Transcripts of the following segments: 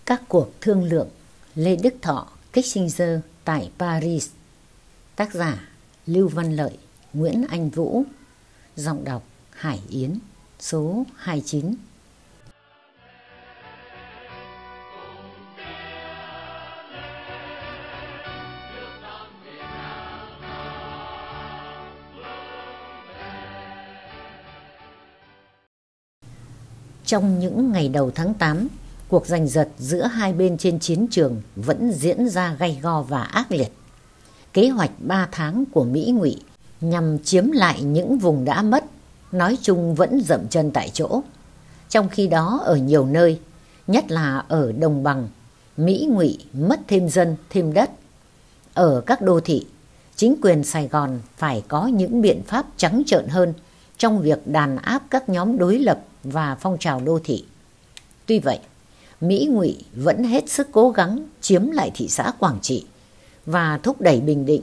Các cuộc thương lượng Lê Đức Thọ, Kissinger tại Paris. Tác giả Lưu Văn Lợi, Nguyễn Anh Vũ. Giọng đọc Hải Yến. Số 29. Trong những ngày đầu tháng 8, cuộc giành giật giữa hai bên trên chiến trường vẫn diễn ra gay go và ác liệt. Kế hoạch 3 tháng của Mỹ Ngụy nhằm chiếm lại những vùng đã mất, nói chung vẫn dậm chân tại chỗ. Trong khi đó ở nhiều nơi, nhất là ở đồng bằng, Mỹ Ngụy mất thêm dân, thêm đất. Ở các đô thị, chính quyền Sài Gòn phải có những biện pháp trắng trợn hơn trong việc đàn áp các nhóm đối lập và phong trào đô thị. Tuy vậy, Mỹ Ngụy vẫn hết sức cố gắng chiếm lại thị xã Quảng Trị và thúc đẩy Bình Định.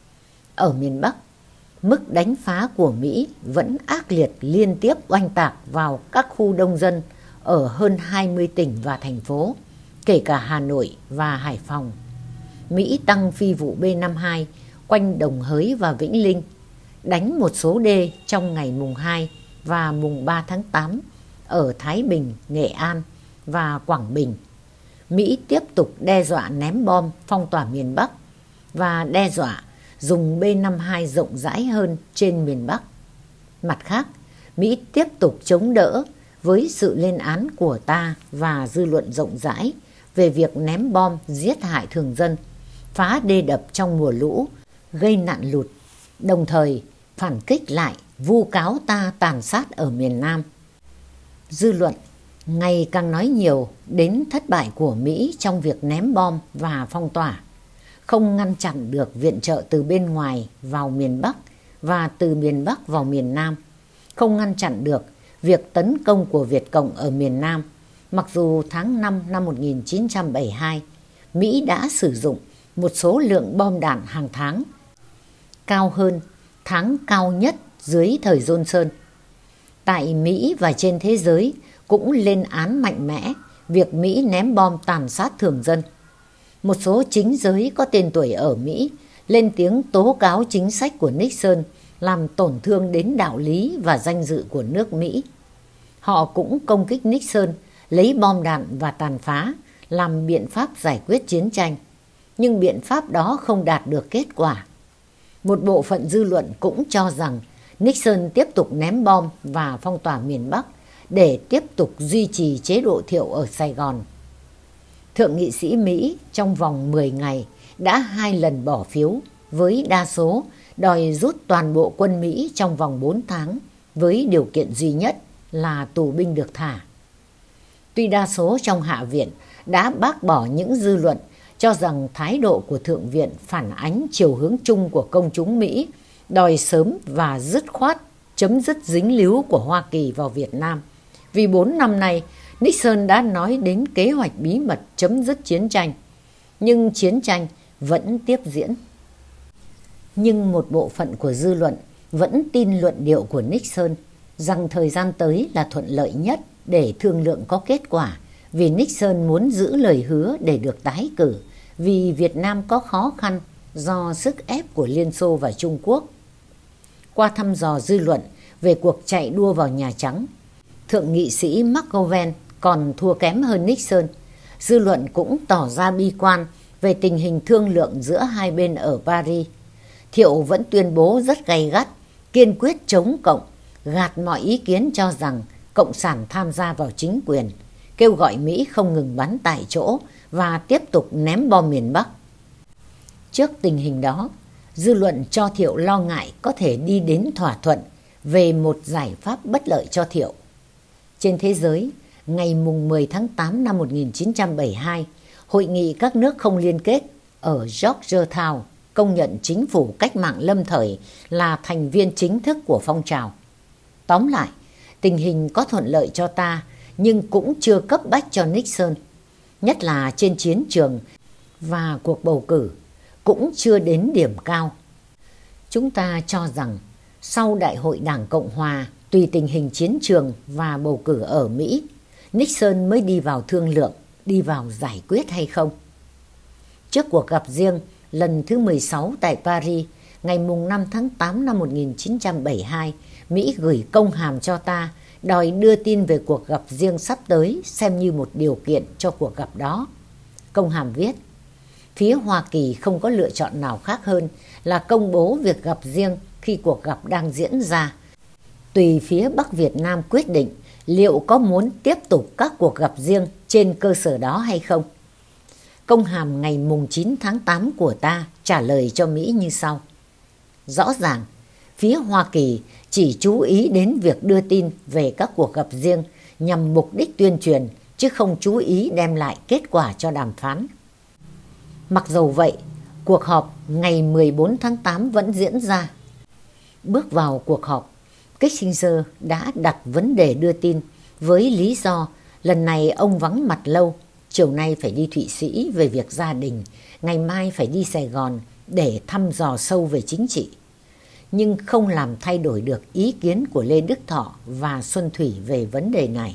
Ở miền Bắc, mức đánh phá của Mỹ vẫn ác liệt, liên tiếp oanh tạc vào các khu đông dân ở hơn 20 tỉnh và thành phố, kể cả Hà Nội và Hải Phòng. Mỹ tăng phi vụ B-52 quanh Đồng Hới và Vĩnh Linh, đánh một số đê trong ngày mùng 2 và mùng 3 tháng 8 ở Thái Bình, Nghệ An và Quảng Bình. Mỹ tiếp tục đe dọa ném bom phong tỏa miền Bắc và đe dọa dùng B-52 rộng rãi hơn trên miền Bắc. Mặt khác, Mỹ tiếp tục chống đỡ với sự lên án của ta và dư luận rộng rãi về việc ném bom giết hại thường dân, phá đê đập trong mùa lũ, gây nạn lụt, đồng thời phản kích lại vu cáo ta tàn sát ở miền Nam. Dư luận ngày càng nói nhiều đến thất bại của Mỹ trong việc ném bom và phong tỏa, không ngăn chặn được viện trợ từ bên ngoài vào miền Bắc và từ miền Bắc vào miền Nam, không ngăn chặn được việc tấn công của Việt Cộng ở miền Nam, mặc dù tháng 5 năm 1972, Mỹ đã sử dụng một số lượng bom đạn hàng tháng, cao hơn tháng cao nhất dưới thời Johnson. Tại Mỹ và trên thế giới cũng lên án mạnh mẽ việc Mỹ ném bom tàn sát thường dân. Một số chính giới có tên tuổi ở Mỹ lên tiếng tố cáo chính sách của Nixon làm tổn thương đến đạo lý và danh dự của nước Mỹ. Họ cũng công kích Nixon lấy bom đạn và tàn phá làm biện pháp giải quyết chiến tranh, nhưng biện pháp đó không đạt được kết quả. Một bộ phận dư luận cũng cho rằng Nixon tiếp tục ném bom và phong tỏa miền Bắc để tiếp tục duy trì chế độ Thiệu ở Sài Gòn. Thượng nghị sĩ Mỹ trong vòng 10 ngày đã 2 lần bỏ phiếu với đa số đòi rút toàn bộ quân Mỹ trong vòng 4 tháng với điều kiện duy nhất là tù binh được thả. Tuy đa số trong Hạ viện đã bác bỏ những dư luận cho rằng thái độ của Thượng viện phản ánh chiều hướng chung của công chúng Mỹ đòi sớm và dứt khoát chấm dứt dính líu của Hoa Kỳ vào Việt Nam. Vì 4 năm nay, Nixon đã nói đến kế hoạch bí mật chấm dứt chiến tranh, nhưng chiến tranh vẫn tiếp diễn. Nhưng một bộ phận của dư luận vẫn tin luận điệu của Nixon rằng thời gian tới là thuận lợi nhất để thương lượng có kết quả, vì Nixon muốn giữ lời hứa để được tái cử, vì Việt Nam có khó khăn do sức ép của Liên Xô và Trung Quốc. Qua thăm dò dư luận về cuộc chạy đua vào Nhà Trắng, Thượng nghị sĩ McGovern còn thua kém hơn Nixon. Dư luận cũng tỏ ra bi quan về tình hình thương lượng giữa hai bên ở Paris. Thiệu vẫn tuyên bố rất gay gắt, kiên quyết chống Cộng, gạt mọi ý kiến cho rằng Cộng sản tham gia vào chính quyền, kêu gọi Mỹ không ngừng bắn tại chỗ và tiếp tục ném bom miền Bắc. Trước tình hình đó, dư luận cho Thiệu lo ngại có thể đi đến thỏa thuận về một giải pháp bất lợi cho Thiệu. Trên thế giới, ngày mùng 10 tháng 8 năm 1972, Hội nghị các nước không liên kết ở Georgetown công nhận chính phủ cách mạng lâm thời là thành viên chính thức của phong trào. Tóm lại, tình hình có thuận lợi cho ta nhưng cũng chưa cấp bách cho Nixon, nhất là trên chiến trường, và cuộc bầu cử cũng chưa đến điểm cao. Chúng ta cho rằng sau Đại hội Đảng Cộng Hòa, tùy tình hình chiến trường và bầu cử ở Mỹ, Nixon mới đi vào thương lượng. đi vào giải quyết hay không. Trước cuộc gặp riêng lần thứ 16 tại Paris, ngày 5 tháng 8 năm 1972, Mỹ gửi công hàm cho ta, đòi đưa tin về cuộc gặp riêng sắp tới xem như một điều kiện cho cuộc gặp đó. Công hàm viết, phía Hoa Kỳ không có lựa chọn nào khác hơn là công bố việc gặp riêng khi cuộc gặp đang diễn ra. Tùy phía Bắc Việt Nam quyết định liệu có muốn tiếp tục các cuộc gặp riêng trên cơ sở đó hay không. Công hàm ngày 9 tháng 8 của ta trả lời cho Mỹ như sau. Rõ ràng, phía Hoa Kỳ chỉ chú ý đến việc đưa tin về các cuộc gặp riêng nhằm mục đích tuyên truyền, chứ không chú ý đem lại kết quả cho đàm phán. Mặc dầu vậy, cuộc họp ngày 14 tháng 8 vẫn diễn ra. Bước vào cuộc họp, Kissinger đã đặt vấn đề đưa tin với lý do lần này ông vắng mặt lâu, chiều nay phải đi Thụy Sĩ về việc gia đình, ngày mai phải đi Sài Gòn để thăm dò sâu về chính trị, nhưng không làm thay đổi được ý kiến của Lê Đức Thọ và Xuân Thủy về vấn đề này.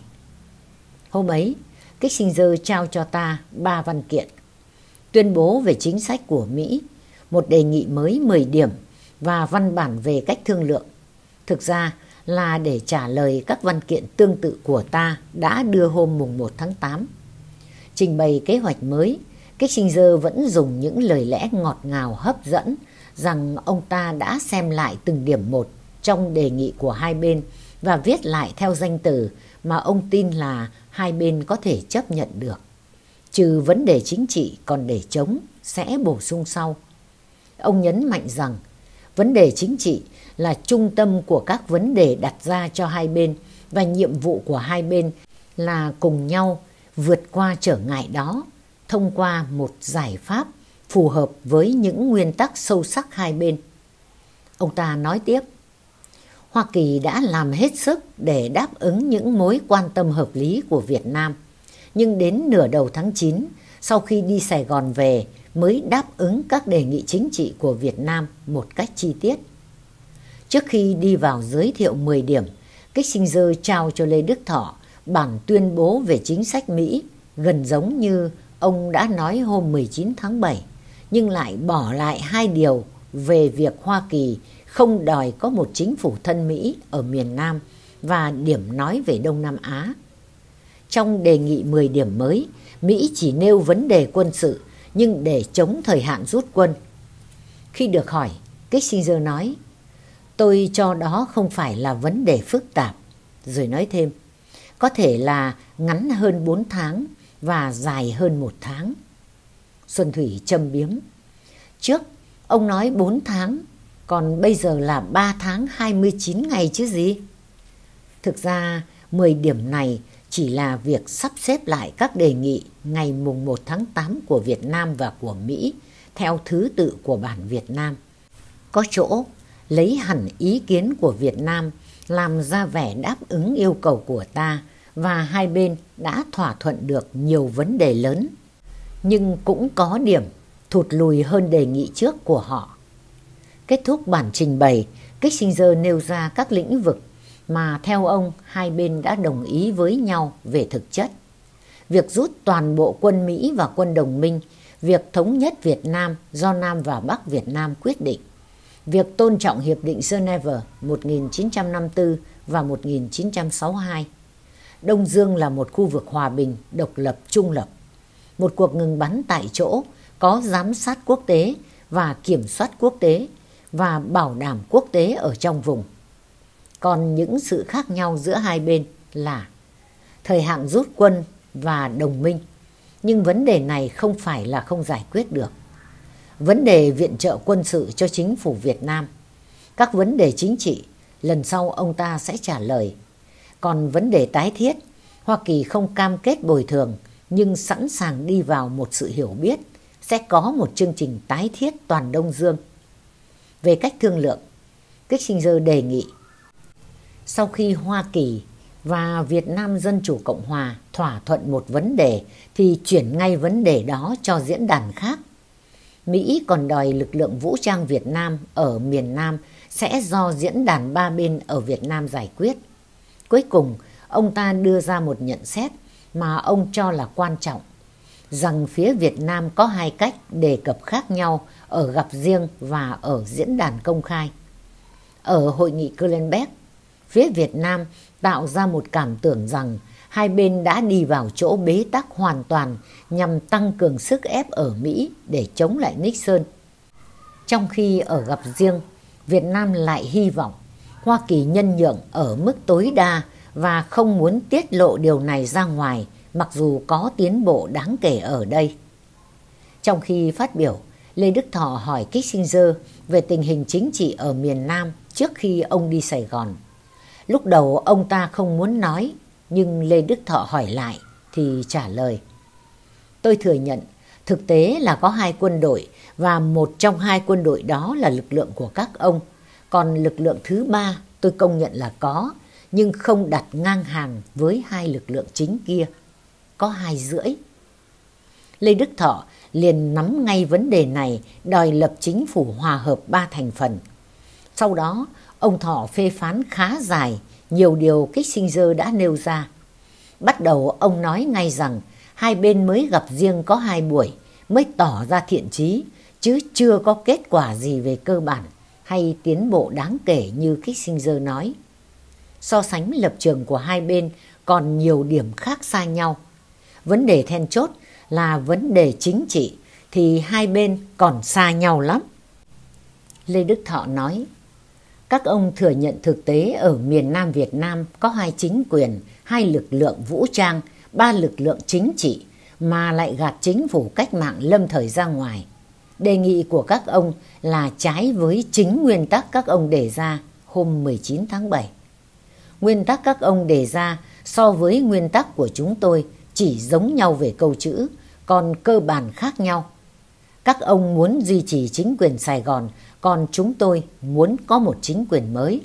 Hôm ấy, Kissinger trao cho ta 3 văn kiện: tuyên bố về chính sách của Mỹ, một đề nghị mới 10 điểm và văn bản về cách thương lượng. Thực ra là để trả lời các văn kiện tương tự của ta đã đưa hôm 1 tháng 8. Trình bày kế hoạch mới, Kissinger vẫn dùng những lời lẽ ngọt ngào hấp dẫn rằng ông ta đã xem lại từng điểm một trong đề nghị của hai bên và viết lại theo danh từ mà ông tin là hai bên có thể chấp nhận được. Trừ vấn đề chính trị còn để chống, sẽ bổ sung sau. Ông nhấn mạnh rằng vấn đề chính trị là trung tâm của các vấn đề đặt ra cho hai bên và nhiệm vụ của hai bên là cùng nhau vượt qua trở ngại đó thông qua một giải pháp phù hợp với những nguyên tắc sâu sắc hai bên. Ông ta nói tiếp, Hoa Kỳ đã làm hết sức để đáp ứng những mối quan tâm hợp lý của Việt Nam, nhưng đến nửa đầu tháng 9, sau khi đi Sài Gòn về, mới đáp ứng các đề nghị chính trị của Việt Nam một cách chi tiết. Trước khi đi vào giới thiệu 10 điểm, Kissinger trao cho Lê Đức Thọ bản tuyên bố về chính sách Mỹ, gần giống như ông đã nói hôm 19 tháng 7, nhưng lại bỏ lại 2 điều về việc Hoa Kỳ không đòi có một chính phủ thân Mỹ ở miền Nam và điểm nói về Đông Nam Á. Trong đề nghị 10 điểm mới, Mỹ chỉ nêu vấn đề quân sự nhưng để chống thời hạn rút quân. Khi được hỏi, Kissinger nói, tôi cho đó không phải là vấn đề phức tạp, rồi nói thêm, có thể là ngắn hơn 4 tháng và dài hơn 1 tháng. Xuân Thủy châm biếm, trước ông nói 4 tháng, còn bây giờ là 3 tháng 29 ngày chứ gì. Thực ra 10 điểm này chỉ là việc sắp xếp lại các đề nghị ngày 1 tháng 8 của Việt Nam và của Mỹ theo thứ tự của bản Việt Nam. Có chỗ lấy hẳn ý kiến của Việt Nam làm ra vẻ đáp ứng yêu cầu của ta và hai bên đã thỏa thuận được nhiều vấn đề lớn. Nhưng cũng có điểm thụt lùi hơn đề nghị trước của họ. Kết thúc bản trình bày, Kissinger nêu ra các lĩnh vực mà theo ông hai bên đã đồng ý với nhau về thực chất. Việc rút toàn bộ quân Mỹ và quân đồng minh, việc thống nhất Việt Nam do Nam và Bắc Việt Nam quyết định, việc tôn trọng Hiệp định Geneva 1954 và 1962. Đông Dương là một khu vực hòa bình, độc lập, trung lập. Một cuộc ngừng bắn tại chỗ có giám sát quốc tế và kiểm soát quốc tế và bảo đảm quốc tế ở trong vùng. Còn những sự khác nhau giữa hai bên là thời hạn rút quân và đồng minh. Nhưng vấn đề này không phải là không giải quyết được. Vấn đề viện trợ quân sự cho chính phủ Việt Nam. Các vấn đề chính trị, lần sau ông ta sẽ trả lời. Còn vấn đề tái thiết, Hoa Kỳ không cam kết bồi thường, nhưng sẵn sàng đi vào một sự hiểu biết, sẽ có một chương trình tái thiết toàn Đông Dương. Về cách thương lượng, Kissinger đề nghị, sau khi Hoa Kỳ và Việt Nam Dân Chủ Cộng Hòa thỏa thuận một vấn đề thì chuyển ngay vấn đề đó cho diễn đàn khác. Mỹ còn đòi lực lượng vũ trang Việt Nam ở miền Nam sẽ do diễn đàn ba bên ở Việt Nam giải quyết. Cuối cùng, ông ta đưa ra một nhận xét mà ông cho là quan trọng rằng phía Việt Nam có hai cách đề cập khác nhau ở gặp riêng và ở diễn đàn công khai. Ở hội nghị Cronenberg, phía Việt Nam tạo ra một cảm tưởng rằng hai bên đã đi vào chỗ bế tắc hoàn toàn nhằm tăng cường sức ép ở Mỹ để chống lại Nixon. Trong khi ở gặp riêng, Việt Nam lại hy vọng Hoa Kỳ nhân nhượng ở mức tối đa và không muốn tiết lộ điều này ra ngoài, mặc dù có tiến bộ đáng kể ở đây. Trong khi phát biểu, Lê Đức Thọ hỏi Kissinger về tình hình chính trị ở miền Nam trước khi ông đi Sài Gòn. Lúc đầu ông ta không muốn nói, nhưng Lê Đức Thọ hỏi lại thì trả lời: "Tôi thừa nhận thực tế là có hai quân đội và một trong hai quân đội đó là lực lượng của các ông. Còn lực lượng thứ ba tôi công nhận là có, nhưng không đặt ngang hàng với hai lực lượng chính kia. Có 2,5." Lê Đức Thọ liền nắm ngay vấn đề này, đòi lập chính phủ hòa hợp 3 thành phần. Sau đó, ông Thọ phê phán khá dài nhiều điều Kissinger đã nêu ra. Bắt đầu ông nói ngay rằng hai bên mới gặp riêng có 2 buổi, mới tỏ ra thiện chí, chứ chưa có kết quả gì về cơ bản hay tiến bộ đáng kể như Kissinger nói. So sánh lập trường của hai bên còn nhiều điểm khác xa nhau. Vấn đề then chốt là vấn đề chính trị thì hai bên còn xa nhau lắm. Lê Đức Thọ nói: "Các ông thừa nhận thực tế ở miền Nam Việt Nam có 2 chính quyền, 2 lực lượng vũ trang, 3 lực lượng chính trị mà lại gạt chính phủ cách mạng lâm thời ra ngoài. Đề nghị của các ông là trái với chính nguyên tắc các ông đề ra hôm 19 tháng 7. Nguyên tắc các ông đề ra so với nguyên tắc của chúng tôi chỉ giống nhau về câu chữ, còn cơ bản khác nhau. Các ông muốn duy trì chính quyền Sài Gòn, còn chúng tôi muốn có một chính quyền mới.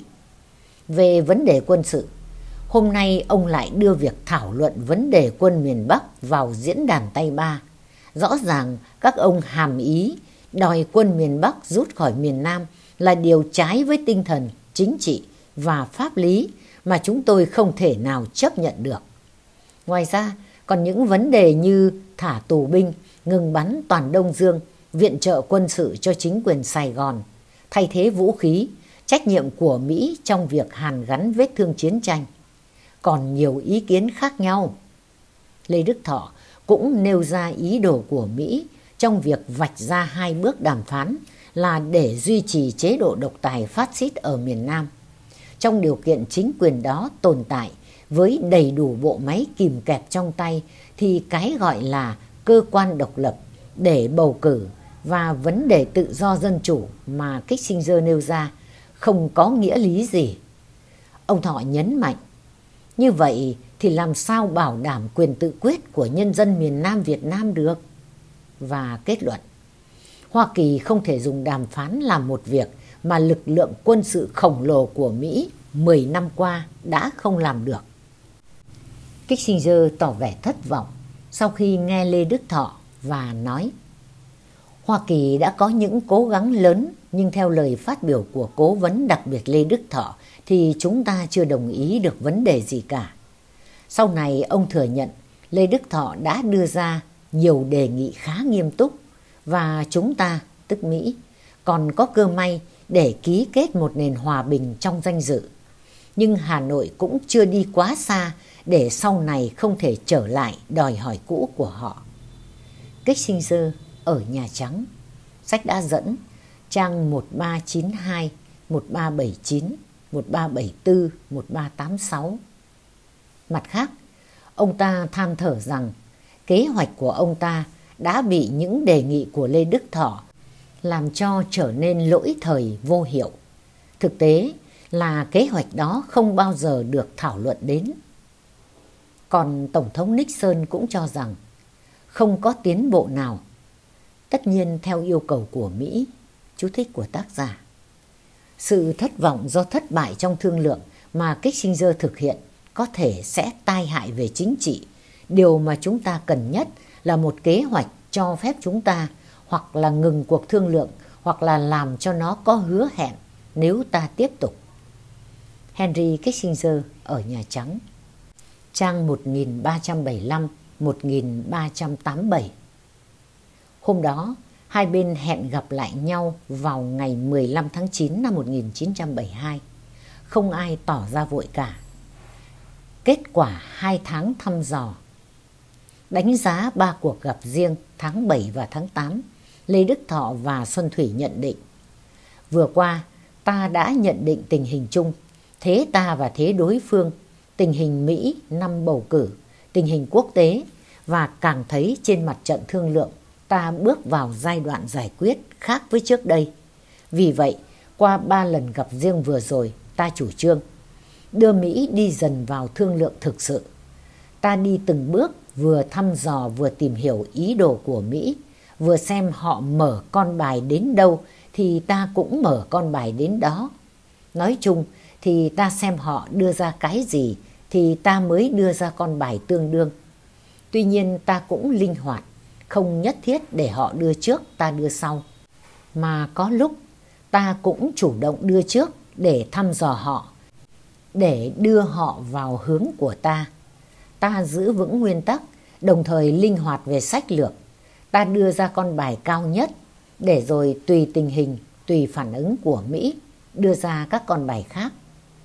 Về vấn đề quân sự, hôm nay ông lại đưa việc thảo luận vấn đề quân miền Bắc vào diễn đàn tay ba. Rõ ràng các ông hàm ý đòi quân miền Bắc rút khỏi miền Nam là điều trái với tinh thần chính trị và pháp lý mà chúng tôi không thể nào chấp nhận được. Ngoài ra, còn những vấn đề như thả tù binh, ngừng bắn toàn Đông Dương, viện trợ quân sự cho chính quyền Sài Gòn, thay thế vũ khí, trách nhiệm của Mỹ trong việc hàn gắn vết thương chiến tranh. Còn nhiều ý kiến khác nhau. Lê Đức Thọ cũng nêu ra ý đồ của Mỹ trong việc vạch ra 2 bước đàm phán là để duy trì chế độ độc tài phát xít ở miền Nam. Trong điều kiện chính quyền đó tồn tại với đầy đủ bộ máy kìm kẹp trong tay thì cái gọi là cơ quan độc lập để bầu cử và vấn đề tự do dân chủ mà Kissinger nêu ra không có nghĩa lý gì. Ông Thọ nhấn mạnh, như vậy thì làm sao bảo đảm quyền tự quyết của nhân dân miền Nam Việt Nam được? Và kết luận, Hoa Kỳ không thể dùng đàm phán làm một việc mà lực lượng quân sự khổng lồ của Mỹ 10 năm qua đã không làm được. Kissinger tỏ vẻ thất vọng sau khi nghe Lê Đức Thọ và nói: Hoa Kỳ đã có những cố gắng lớn, nhưng theo lời phát biểu của cố vấn đặc biệt Lê Đức Thọ thì chúng ta chưa đồng ý được vấn đề gì cả. Sau này ông thừa nhận Lê Đức Thọ đã đưa ra nhiều đề nghị khá nghiêm túc và chúng ta, tức Mỹ, còn có cơ may để ký kết một nền hòa bình trong danh dự. Nhưng Hà Nội cũng chưa đi quá xa để sau này không thể trở lại đòi hỏi cũ của họ. Kissinger ở Nhà Trắng. Sách đã dẫn trang 1392, 1379, 1374, 1386. Mặt khác, ông ta than thở rằng kế hoạch của ông ta đã bị những đề nghị của Lê Đức Thọ làm cho trở nên lỗi thời vô hiệu. Thực tế là kế hoạch đó không bao giờ được thảo luận đến. Còn Tổng thống Nixon cũng cho rằng không có tiến bộ nào, tất nhiên theo yêu cầu của Mỹ. Chú thích của tác giả. Sự thất vọng do thất bại trong thương lượng mà Kissinger thực hiện có thể sẽ tai hại về chính trị. Điều mà chúng ta cần nhất là một kế hoạch cho phép chúng ta hoặc là ngừng cuộc thương lượng hoặc là làm cho nó có hứa hẹn nếu ta tiếp tục. Henry Kissinger ở Nhà Trắng. Trang 1375, 1387. Hôm đó, hai bên hẹn gặp lại nhau vào ngày 15 tháng 9 năm 1972. Không ai tỏ ra vội cả. Kết quả 2 tháng thăm dò. Đánh giá 3 cuộc gặp riêng tháng 7 và tháng 8, Lê Đức Thọ và Xuân Thủy nhận định: vừa qua, ta đã nhận định tình hình chung, thế ta và thế đối phương, tình hình Mỹ năm bầu cử, tình hình quốc tế, và càng thấy trên mặt trận thương lượng ta bước vào giai đoạn giải quyết khác với trước đây. Vì vậy, qua 3 lần gặp riêng vừa rồi, ta chủ trương đưa Mỹ đi dần vào thương lượng thực sự. Ta đi từng bước, vừa thăm dò vừa tìm hiểu ý đồ của Mỹ, vừa xem họ mở con bài đến đâu thì ta cũng mở con bài đến đó. Nói chung thì ta xem họ đưa ra cái gì thì ta mới đưa ra con bài tương đương. Tuy nhiên ta cũng linh hoạt, không nhất thiết để họ đưa trước ta đưa sau, mà có lúc ta cũng chủ động đưa trước để thăm dò họ, để đưa họ vào hướng của ta. Ta giữ vững nguyên tắc, đồng thời linh hoạt về sách lược. Ta đưa ra con bài cao nhất, để rồi tùy tình hình, tùy phản ứng của Mỹ, đưa ra các con bài khác.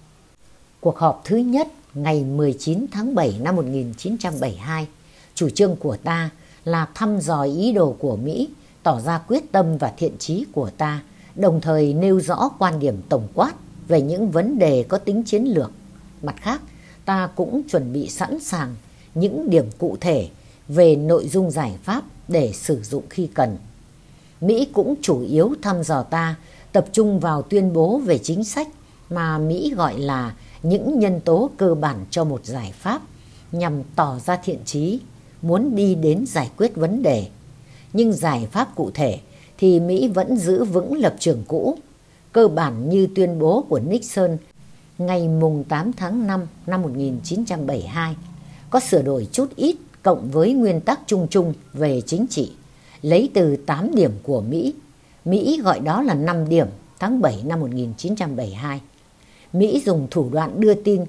Cuộc họp thứ nhất ngày 19 tháng 7 năm 1972, chủ trương của ta là thăm dò ý đồ của Mỹ, tỏ ra quyết tâm và thiện chí của ta, đồng thời nêu rõ quan điểm tổng quát về những vấn đề có tính chiến lược. Mặt khác, ta cũng chuẩn bị sẵn sàng những điểm cụ thể về nội dung giải pháp để sử dụng khi cần. Mỹ cũng chủ yếu thăm dò ta, tập trung vào tuyên bố về chính sách mà Mỹ gọi là những nhân tố cơ bản cho một giải pháp, nhằm tỏ ra thiện chí, muốn đi đến giải quyết vấn đề. Nhưng giải pháp cụ thể thì Mỹ vẫn giữ vững lập trường cũ, cơ bản như tuyên bố của Nixon ngày 8 tháng 5 năm 1972, có sửa đổi chút ít cộng với nguyên tắc chung chung về chính trị, lấy từ 8 điểm của Mỹ. Mỹ gọi đó là 5 điểm tháng 7 năm 1972. Mỹ dùng thủ đoạn đưa tin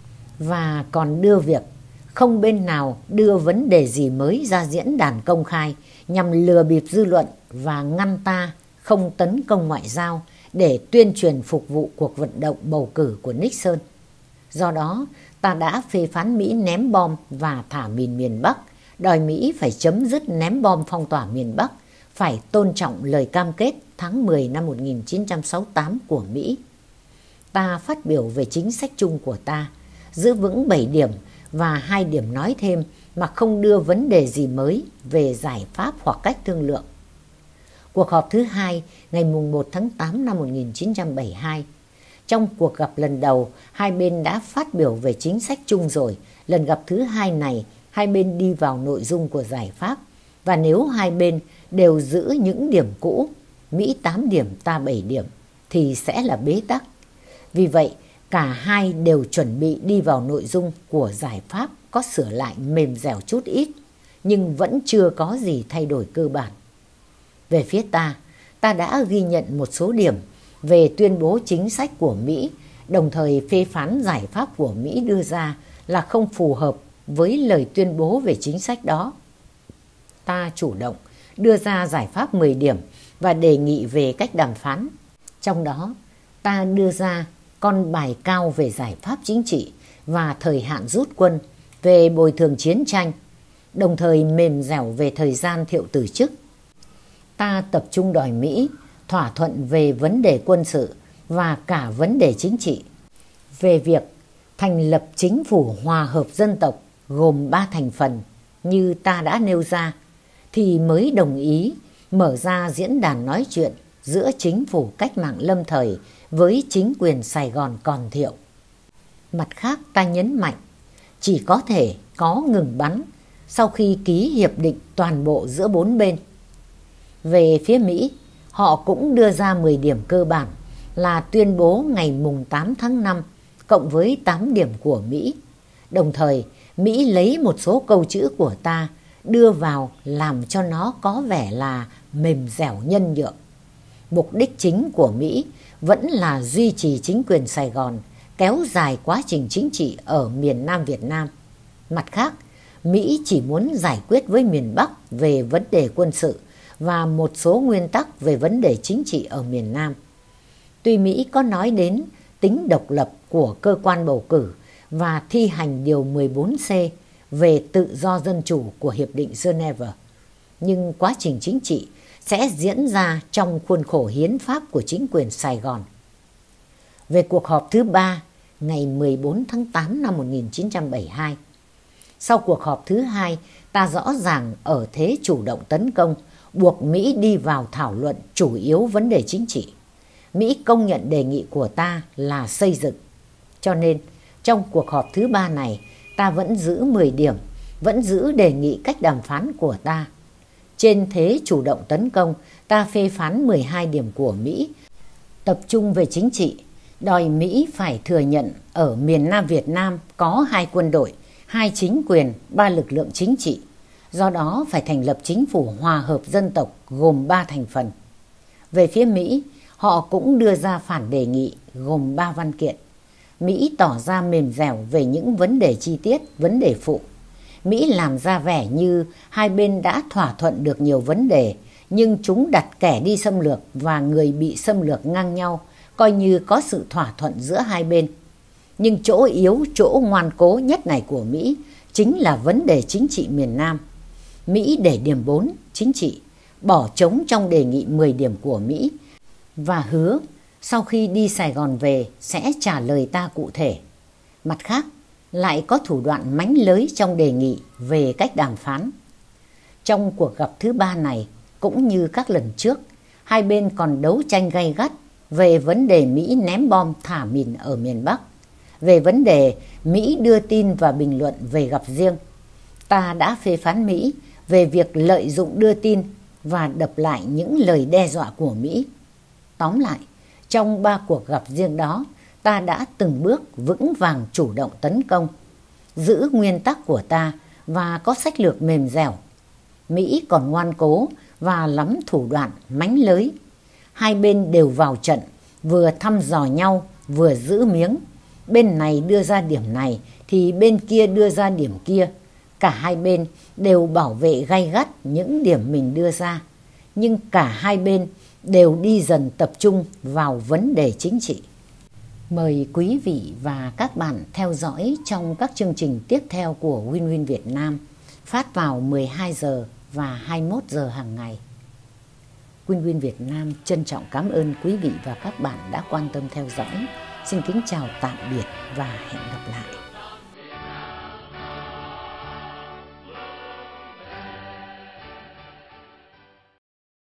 và còn đưa việc không bên nào đưa vấn đề gì mới ra diễn đàn công khai nhằm lừa bịp dư luận và ngăn ta không tấn công ngoại giao để tuyên truyền phục vụ cuộc vận động bầu cử của Nixon. Do đó, ta đã phê phán Mỹ ném bom và thả mìn miền Bắc, đòi Mỹ phải chấm dứt ném bom phong tỏa miền Bắc, phải tôn trọng lời cam kết tháng 10 năm 1968 của Mỹ. Ta phát biểu về chính sách chung của ta, giữ vững 7 điểm và 2 điểm nói thêm mà không đưa vấn đề gì mới về giải pháp hoặc cách thương lượng. Cuộc họp thứ hai ngày 1 tháng 8 năm 1972. Trong cuộc gặp lần đầu, hai bên đã phát biểu về chính sách chung rồi. Lần gặp thứ hai này, hai bên đi vào nội dung của giải pháp. Và nếu hai bên đều giữ những điểm cũ, Mỹ 8 điểm, ta 7 điểm, thì sẽ là bế tắc. Vì vậy, cả hai đều chuẩn bị đi vào nội dung của giải pháp có sửa lại mềm dẻo chút ít, nhưng vẫn chưa có gì thay đổi cơ bản. Về phía ta đã ghi nhận một số điểm về tuyên bố chính sách của Mỹ, đồng thời phê phán giải pháp của Mỹ đưa ra là không phù hợp với lời tuyên bố về chính sách đó. Ta chủ động đưa ra giải pháp 10 điểm và đề nghị về cách đàm phán. Trong đó, ta đưa ra con bài cao về giải pháp chính trị và thời hạn rút quân, về bồi thường chiến tranh, đồng thời mềm dẻo về thời gian Thiệu từ chức. Ta tập trung đòi Mỹ thỏa thuận về vấn đề quân sự và cả vấn đề chính trị, về việc thành lập chính phủ hòa hợp dân tộc gồm 3 thành phần như ta đã nêu ra, thì mới đồng ý mở ra diễn đàn nói chuyện giữa chính phủ cách mạng lâm thời với chính quyền Sài Gòn còn Thiệu. Mặt khác, ta nhấn mạnh chỉ có thể có ngừng bắn sau khi ký hiệp định toàn bộ giữa 4 bên. Về phía Mỹ, họ cũng đưa ra 10 điểm cơ bản là tuyên bố ngày 8 tháng 5 cộng với 8 điểm của Mỹ. Đồng thời, Mỹ lấy một số câu chữ của ta đưa vào làm cho nó có vẻ là mềm dẻo nhân nhượng. Mục đích chính của Mỹ vẫn là duy trì chính quyền Sài Gòn, kéo dài quá trình chính trị ở miền Nam Việt Nam. Mặt khác, Mỹ chỉ muốn giải quyết với miền Bắc về vấn đề quân sự và một số nguyên tắc về vấn đề chính trị ở miền Nam. Tuy Mỹ có nói đến tính độc lập của cơ quan bầu cử và thi hành Điều 14C về tự do dân chủ của Hiệp định Geneva, nhưng quá trình chính trị sẽ diễn ra trong khuôn khổ hiến pháp của chính quyền Sài Gòn. Về cuộc họp thứ 3 ngày 14 tháng 8 năm 1972. Sau cuộc họp thứ 2, ta rõ ràng ở thế chủ động tấn công, buộc Mỹ đi vào thảo luận chủ yếu vấn đề chính trị. Mỹ công nhận đề nghị của ta là xây dựng. Cho nên, trong cuộc họp thứ 3 này, ta vẫn giữ 10 điểm, vẫn giữ đề nghị cách đàm phán của ta. Trên thế chủ động tấn công, ta phê phán 12 điểm của Mỹ, tập trung về chính trị, đòi Mỹ phải thừa nhận ở miền Nam Việt Nam có 2 quân đội, 2 chính quyền, 3 lực lượng chính trị. Do đó phải thành lập chính phủ hòa hợp dân tộc gồm 3 thành phần. Về phía Mỹ, họ cũng đưa ra phản đề nghị gồm 3 văn kiện. Mỹ tỏ ra mềm dẻo về những vấn đề chi tiết, vấn đề phụ. Mỹ làm ra vẻ như hai bên đã thỏa thuận được nhiều vấn đề, nhưng chúng đặt kẻ đi xâm lược và người bị xâm lược ngang nhau, coi như có sự thỏa thuận giữa hai bên. Nhưng chỗ yếu, chỗ ngoan cố nhất này của Mỹ chính là vấn đề chính trị miền Nam. Mỹ để điểm 4, chính trị, bỏ trống trong đề nghị 10 điểm của Mỹ và hứa sau khi đi Sài Gòn về sẽ trả lời ta cụ thể. Mặt khác, lại có thủ đoạn mánh lới trong đề nghị về cách đàm phán. Trong cuộc gặp thứ 3 này, cũng như các lần trước, hai bên còn đấu tranh gay gắt về vấn đề Mỹ ném bom thả mìn ở miền Bắc, về vấn đề Mỹ đưa tin và bình luận về gặp riêng. Ta đã phê phán Mỹ về việc lợi dụng đưa tin và đập lại những lời đe dọa của Mỹ. Tóm lại, trong 3 cuộc gặp riêng đó, ta đã từng bước vững vàng chủ động tấn công, giữ nguyên tắc của ta và có sách lược mềm dẻo. Mỹ còn ngoan cố và lắm thủ đoạn mánh lới. Hai bên đều vào trận, vừa thăm dò nhau, vừa giữ miếng. Bên này đưa ra điểm này thì bên kia đưa ra điểm kia. Cả hai bên đều bảo vệ gay gắt những điểm mình đưa ra, nhưng cả hai bên đều đi dần tập trung vào vấn đề chính trị. Mời quý vị và các bạn theo dõi trong các chương trình tiếp theo của Win Win Việt Nam, phát vào 12 giờ và 21 giờ hàng ngày. Win Win Việt Nam trân trọng cảm ơn quý vị và các bạn đã quan tâm theo dõi. Xin kính chào tạm biệt và hẹn gặp lại.